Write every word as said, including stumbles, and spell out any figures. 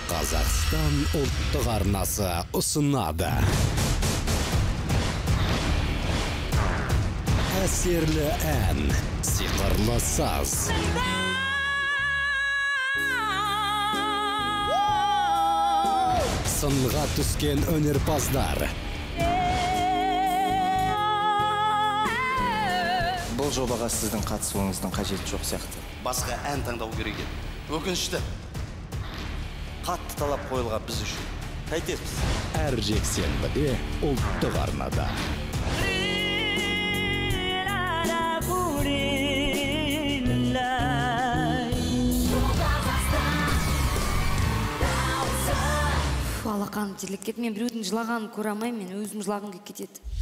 Қазақстан ұлттық арнасы ұсынады. Әсерлі ән, сиқырлы саз. Сынға түскен өнерпаздар. Бұл жобаға сіздің қатысуыңыздың қажеті жоқ сияқты. Басқа ән таңдау керек еді. Өкінішті. Қатты талап қойылған біз үшін. Қайтесіз? Әр жексенбіде ұлттық арнада. Алақан терлік кет, мен біреудің жылағанын көре алмаймын, мен өзім жылағым келіп кетеді.